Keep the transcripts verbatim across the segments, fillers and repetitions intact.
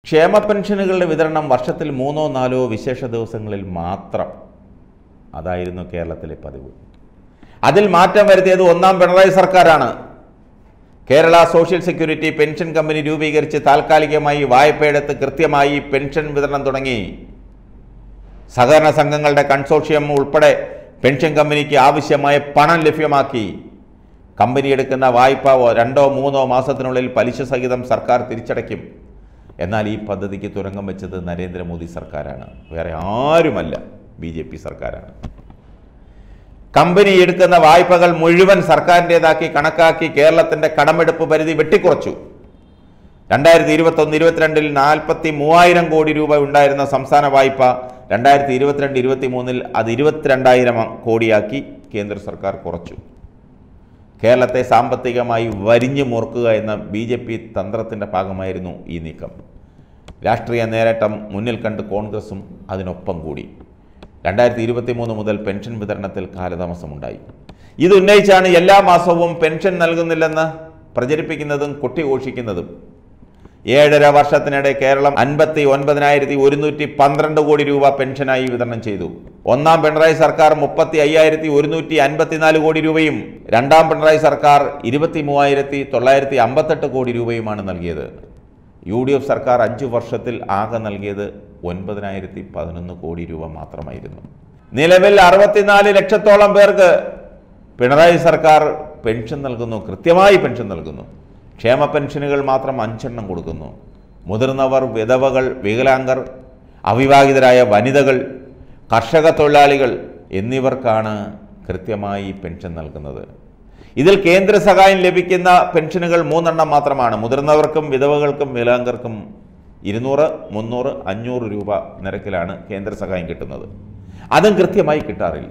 ക്ഷേമ പെൻഷനുകളുടെ വിതരണം വർഷത്തിൽ മൂന്നോ നാലോ വിശേഷ ദിവസങ്ങളിൽ മാത്രം. അതായിരുന്നു കേരളത്തിലെ പതിവ്. അതിൽ മാറ്റം വരുത്തിയത് ഒന്നാം പിണറായി സർക്കാരാണ്. Kerala social security pension company രൂപീകരിച്ച് താൽക്കാലികമായി വായ്പയെടുത്ത് കൃത്യമായി പെൻഷൻ വിതരണം തുടങ്ങി. സഹകരണ സംഘങ്ങളുടെ കൺസോർഷ്യം ഉൾപ്പെടെ പെൻഷൻ കമ്പനിക്ക് ആവശ്യമായ പണം ലഭ്യമാക്കി. കമ്പനി എടുക്കുന്ന വായ്പ രണ്ടോ മൂന്നോ മാസത്തിനുള്ളിൽ പലിശ സഹിതം സർക്കാർ തിരിച്ചടയ്ക്കും. എന്നാൽ ഈ പദ്ധതിക്ക് തുരങ്കം വെച്ചത് നരേന്ദ്രമോദി സർക്കാരാണ്, വേറെ ആരുമല്ല, ബി ജെ പി സർക്കാരാണ്. കമ്പനി എടുക്കുന്ന വായ്പകൾ മുഴുവൻ സർക്കാരിൻ്റെതാക്കി കണക്കാക്കി കേരളത്തിൻ്റെ കടമെടുപ്പ് പരിധി വെട്ടിക്കുറച്ചു. രണ്ടായിരത്തി ഇരുപത്തൊന്ന് ഇരുപത്തിരണ്ടിൽ നാൽപ്പത്തി മൂവായിരം കോടി രൂപ ഉണ്ടായിരുന്ന സംസ്ഥാന വായ്പ രണ്ടായിരത്തി ഇരുപത്തിരണ്ട് ഇരുപത്തി മൂന്നിൽ അത് ഇരുപത്തിരണ്ടായിരം കോടിയാക്കി കേന്ദ്ര സർക്കാർ കുറച്ചു. കേരളത്തെ സാമ്പത്തികമായി വരിഞ്ഞു മുറുക്കുക എന്ന ബി ജെ പി തന്ത്രത്തിൻ്റെ ഭാഗമായിരുന്നു ഈ നീക്കം. രാഷ്ട്രീയ നേട്ടം മുന്നിൽ കണ്ട് കോൺഗ്രസും അതിനൊപ്പം കൂടി. രണ്ടായിരത്തി ഇരുപത്തി മൂന്ന് മുതൽ പെൻഷൻ വിതരണത്തിൽ കാലതാമസമുണ്ടായി. ഇത് ഉന്നയിച്ചാണ് എല്ലാ മാസവും പെൻഷൻ നൽകുന്നില്ലെന്ന് പ്രചരിപ്പിക്കുന്നതും കൊട്ടിഘോഷിക്കുന്നതും. ഏഴര വർഷത്തിനിടെ കേരളം അൻപത്തി ഒൻപതിനായിരത്തി ഒരുന്നൂറ്റി പന്ത്രണ്ട് കോടി രൂപ പെൻഷനായി വിതരണം ചെയ്തു. ഒന്നാം പിണറായി സർക്കാർ മുപ്പത്തി അയ്യായിരത്തി ഒരുന്നൂറ്റി അൻപത്തിനാല് കോടി രൂപയും രണ്ടാം പിണറായി സർക്കാർ ഇരുപത്തി മൂവായിരത്തി തൊള്ളായിരത്തി അമ്പത്തെട്ട് കോടി രൂപയുമാണ് നൽകിയത്. യു ഡി എഫ് സർക്കാർ അഞ്ചു വർഷത്തിൽ ആകെ നൽകിയത് ഒൻപതിനായിരത്തി പതിനൊന്ന് കോടി രൂപ മാത്രമായിരുന്നു. നിലവിൽ അറുപത്തിനാല് ലക്ഷത്തോളം പേർക്ക് പിണറായി സർക്കാർ പെൻഷൻ നൽകുന്നു, കൃത്യമായി പെൻഷൻ നൽകുന്നു. ക്ഷേമ പെൻഷനുകൾ മാത്രം അഞ്ചെണ്ണം കൊടുക്കുന്നു. മുതിർന്നവർ, വിധവകൾ, വികലാംഗർ, അവിവാഹിതരായ വനിതകൾ, കർഷക തൊഴിലാളികൾ എന്നിവർക്കാണ് കൃത്യമായി പെൻഷൻ നൽകുന്നത്. ഇതിൽ കേന്ദ്ര സഹായം ലഭിക്കുന്ന പെൻഷനുകൾ മൂന്നെണ്ണം മാത്രമാണ്. മുതിർന്നവർക്കും വിധവകൾക്കും വികലാംഗർക്കും ഇരുന്നൂറ് മുന്നൂറ് അഞ്ഞൂറ് രൂപ നിരക്കിലാണ് കേന്ദ്ര സഹായം കിട്ടുന്നത്. അതും കൃത്യമായി കിട്ടാറില്ല.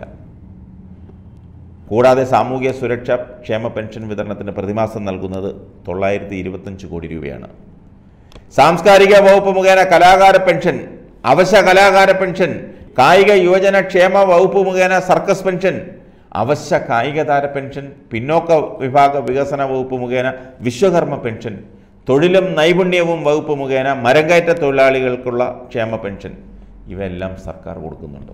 കൂടാതെ സാമൂഹ്യ സുരക്ഷ ക്ഷേമ പെൻഷൻ വിതരണത്തിന് പ്രതിമാസം നൽകുന്നത് തൊള്ളായിരത്തി ഇരുപത്തഞ്ച് കോടി രൂപയാണ്. സാംസ്കാരിക വകുപ്പ് മുഖേന കലാകാര പെൻഷൻ, അവശ്യ കലാകാര പെൻഷൻ, കായിക യുവജന ക്ഷേമ വകുപ്പ് മുഖേന സർക്കസ് പെൻഷൻ, അവശ്യ കായിക താര പെൻഷൻ, പിന്നോക്ക വിഭാഗ വികസന വകുപ്പ് മുഖേന വിശ്വകർമ്മ പെൻഷൻ, തൊഴിലും നൈപുണ്യവും വകുപ്പ് മുഖേന മരംകയറ്റ തൊഴിലാളികൾക്കുള്ള ക്ഷേമ പെൻഷൻ, ഇവയെല്ലാം സർക്കാർ കൊടുക്കുന്നുണ്ട്.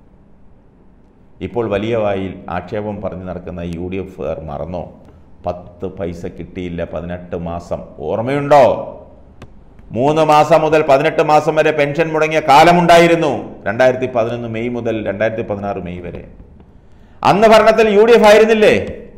ഇപ്പോൾ വലിയ വായിൽ ആക്ഷേപം പറഞ്ഞു നടക്കുന്ന യു ഡി എഫ് മറന്നോ? പത്ത് പൈസ കിട്ടിയില്ല പതിനെട്ട് മാസം. ഓർമ്മയുണ്ടോ? മൂന്ന് മാസം മുതൽ പതിനെട്ട് മാസം വരെ പെൻഷൻ മുടങ്ങിയ കാലമുണ്ടായിരുന്നു. രണ്ടായിരത്തി പതിനൊന്ന് മെയ് മുതൽ രണ്ടായിരത്തി പതിനാറ് മെയ് വരെ. അന്ന് ഭരണത്തിൽ യു ഡി എഫ് ആയിരുന്നില്ലേ?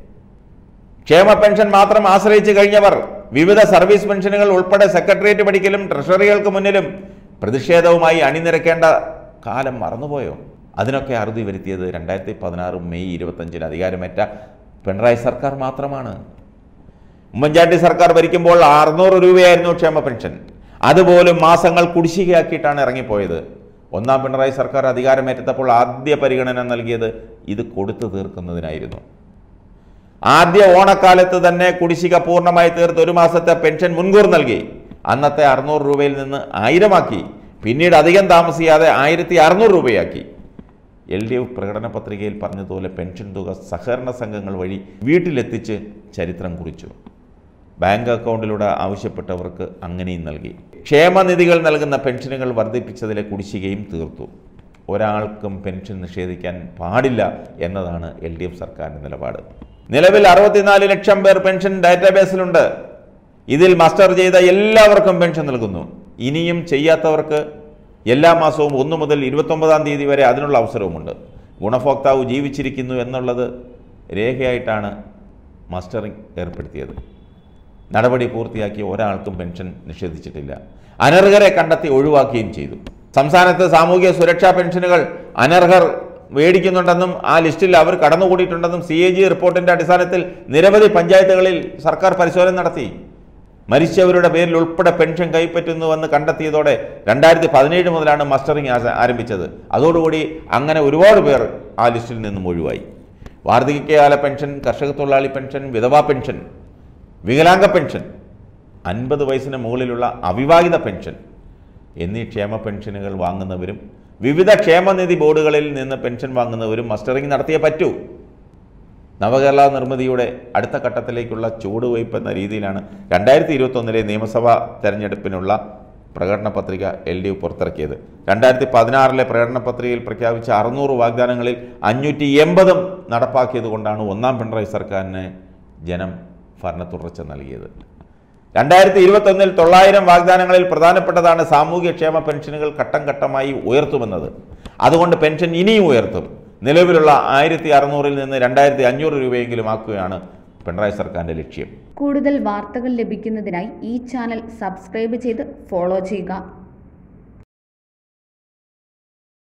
ക്ഷേമ പെൻഷൻ മാത്രം ആശ്രയിച്ച് കഴിഞ്ഞവർ വിവിധ സർവീസ് പെൻഷനുകൾ ഉൾപ്പെടെ സെക്രട്ടേറിയറ്റ് പഠിക്കലും ട്രഷറികൾക്ക് മുന്നിലും പ്രതിഷേധവുമായി അണിനിരക്കേണ്ട കാലം മറന്നുപോയോ? അതിനൊക്കെ അറുതി വരുത്തിയത് രണ്ടായിരത്തി പതിനാറ് മെയ് ഇരുപത്തഞ്ചിന് അധികാരമേറ്റ പിണറായി സർക്കാർ മാത്രമാണ്. ഉമ്മൻചാണ്ടി സർക്കാർ ഭരിക്കുമ്പോൾ അറുന്നൂറ് രൂപയായിരുന്നു ക്ഷേമ പെൻഷൻ. അതുപോലും മാസങ്ങൾ കുടിശ്ശികയാക്കിയിട്ടാണ് ഇറങ്ങിപ്പോയത്. ഒന്നാം പിണറായി സർക്കാർ അധികാരമേറ്റപ്പോൾ ആദ്യ പരിഗണന നൽകിയത് ഇത് കൊടുത്തു തീർക്കുന്നതിനായിരുന്നു. ആദ്യ ഓണക്കാലത്ത് തന്നെ കുടിശ്ശിക പൂർണ്ണമായി തീർത്ത് ഒരു മാസത്തെ പെൻഷൻ മുൻകൂർ നൽകി. അന്നത്തെ അറുന്നൂറ് രൂപയിൽ നിന്ന് ആയിരമാക്കി. പിന്നീട് അധികം താമസിയാതെ ആയിരത്തി അറുന്നൂറ് രൂപയാക്കി. എൽ ഡി എഫ് പ്രകടന പത്രികയിൽ പറഞ്ഞതുപോലെ പെൻഷൻ തുക സഹകരണ സംഘങ്ങൾ വഴി വീട്ടിലെത്തിച്ച് ചരിത്രം കുറിച്ചു. ബാങ്ക് അക്കൗണ്ടിലൂടെ ആവശ്യപ്പെട്ടവർക്ക് അങ്ങനെയും നൽകി. ക്ഷേമനിധികൾ നൽകുന്ന പെൻഷനുകൾ വർദ്ധിപ്പിച്ചതിലെ കുടിശ്ശികയും തീർത്തു. ഒരാൾക്കും പെൻഷൻ നിഷേധിക്കാൻ പാടില്ല എന്നതാണ് എൽ ഡി എഫ് സർക്കാരിൻ്റെ നിലപാട്. നിലവിൽ അറുപത്തിനാല് ലക്ഷം പേർ പെൻഷൻ ഡാറ്റാബേസിലുണ്ട്. ഇതിൽ മസ്റ്റർ ചെയ്ത എല്ലാവർക്കും പെൻഷൻ നൽകുന്നു. ഇനിയും ചെയ്യാത്തവർക്ക് എല്ലാ മാസവും ഒന്ന് മുതൽ ഇരുപത്തൊമ്പതാം തീയതി വരെ അതിനുള്ള അവസരവുമുണ്ട്. ഗുണഭോക്താവ് ജീവിച്ചിരിക്കുന്നു എന്നുള്ളത് രേഖയായിട്ടാണ് മസ്റ്ററിംഗ് ഏർപ്പെടുത്തിയത്. നടപടി പൂർത്തിയാക്കിയ ഒരാൾക്കും പെൻഷൻ നിഷേധിച്ചിട്ടില്ല. അനർഹരെ കണ്ടെത്തി ഒഴിവാക്കുകയും ചെയ്തു. സംസ്ഥാനത്ത് സാമൂഹ്യ സുരക്ഷാ പെൻഷനുകൾ അനർഹർ മേടിക്കുന്നുണ്ടെന്നും ആ ലിസ്റ്റിൽ അവർ കടന്നുകൂടിയിട്ടുണ്ടെന്നും സി എ ജി റിപ്പോർട്ടിൻ്റെ അടിസ്ഥാനത്തിൽ നിരവധി പഞ്ചായത്തുകളിൽ സർക്കാർ പരിശോധന നടത്തി. മരിച്ചവരുടെ പേരിൽ ഉൾപ്പെടെ പെൻഷൻ കൈപ്പറ്റുന്നുവെന്ന് കണ്ടെത്തിയതോടെ രണ്ടായിരത്തി പതിനേഴ് മുതലാണ് മസ്റ്ററിംഗ് ആരംഭിച്ചത്. അതോടുകൂടി അങ്ങനെ ഒരുപാട് പേർ ആ ലിസ്റ്റിൽ നിന്നും ഒഴിവായി. വാർദ്ധക്യകാല പെൻഷൻ, കർഷക തൊഴിലാളി പെൻഷൻ, വിധവാ പെൻഷൻ, വികലാംഗ പെൻഷൻ, അൻപത് വയസ്സിന് മുകളിലുള്ള അവിവാഹിത പെൻഷൻ എന്നീ ക്ഷേമ പെൻഷനുകൾ വാങ്ങുന്നവരും വിവിധ ക്ഷേമനിധി ബോർഡുകളിൽ നിന്ന് പെൻഷൻ വാങ്ങുന്നവരും മസ്റ്ററിംഗ് നടത്തിയേ പറ്റൂ. നവകേരള നിർമ്മിതിയുടെ അടുത്ത ഘട്ടത്തിലേക്കുള്ള ചുവടുവയ്പ് എന്ന രീതിയിലാണ് രണ്ടായിരത്തി ഇരുപത്തൊന്നിലെ നിയമസഭാ തെരഞ്ഞെടുപ്പിനുള്ള പ്രകടന പത്രിക എൽ ഡി എഫ് പുറത്തിറക്കിയത്. രണ്ടായിരത്തി പതിനാറിലെ പ്രകടന പത്രികയിൽ പ്രഖ്യാപിച്ച അറുന്നൂറ് വാഗ്ദാനങ്ങളിൽ അഞ്ഞൂറ്റി എൺപതും നടപ്പാക്കിയത് കൊണ്ടാണ് ഒന്നാം പിണറായി സർക്കാരിന് ജനം ഭരണ തുടർച്ച നൽകിയത്. രണ്ടായിരത്തി ഇരുപത്തൊന്നിൽ തൊള്ളായിരം വാഗ്ദാനങ്ങളിൽ പ്രധാനപ്പെട്ടതാണ് സാമൂഹ്യക്ഷേമ പെൻഷനുകൾ ഘട്ടം ഘട്ടമായി ഉയർത്തുമെന്നത്. അതുകൊണ്ട് പെൻഷൻ ഇനിയും ഉയർത്തും. നിലവിലുള്ള ആയിരത്തി അറുന്നൂറിൽ നിന്ന് രണ്ടായിരത്തി അഞ്ഞൂറ് രൂപയെങ്കിലും ആക്കുകയാണ് പിണറായി സർക്കാരിൻ്റെ ലക്ഷ്യം. കൂടുതൽ വാർത്തകൾ ലഭിക്കുന്നതിനായി ഈ ചാനൽ സബ്സ്ക്രൈബ് ചെയ്ത് ഫോളോ ചെയ്യുക.